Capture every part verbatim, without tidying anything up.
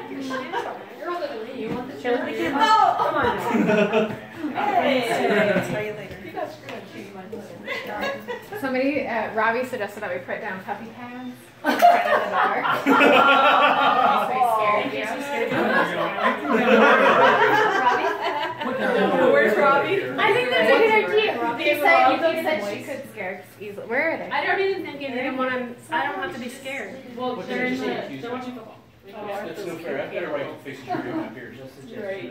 You're older than me. You want the Show cherry? me. Oh, come on now. Hey. I'll tell you later. You got screwed. Somebody, uh, Robbie suggested that we put down puppy pads in front of the door. Where's Robbie? I think that's a good idea. He said, he said she could scare easily. Where are they? I don't even think it is when I'm. I don't have to be scared. Well, they're in the. They're watching football. That's no fair. I've got to write facing tree on my beard. Right.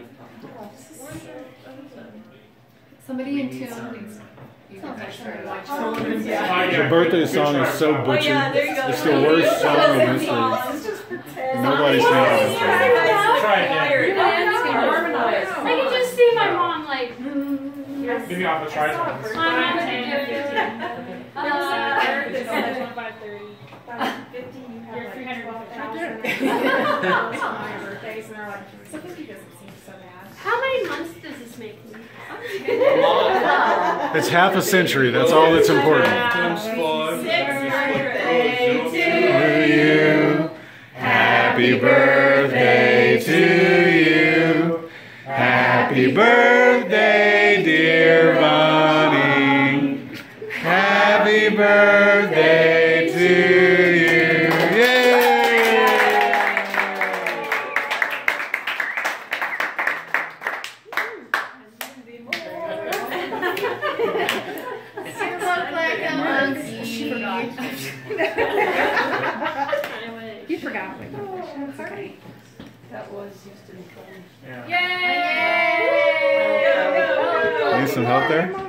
Somebody in tune. You can actually watch. The birthday song is so butchered. Oh, yeah, there you go. It's the worst song in history. Nobody's singing it. Try again. I can just see my mom like. Maybe I'll have to try something. I'm not gonna do it. Uh, five thirty. fifty, you have like twelve thousand. How many months does this make me? It's half a century. That's all that's important. Six To you, happy birthday to you, happy birthday, dear Bonnie, happy birthday to you. Yay! You look like a monkey. You forgot. That's okay. That was used to be fun. Yeah. Yay! Need some help there?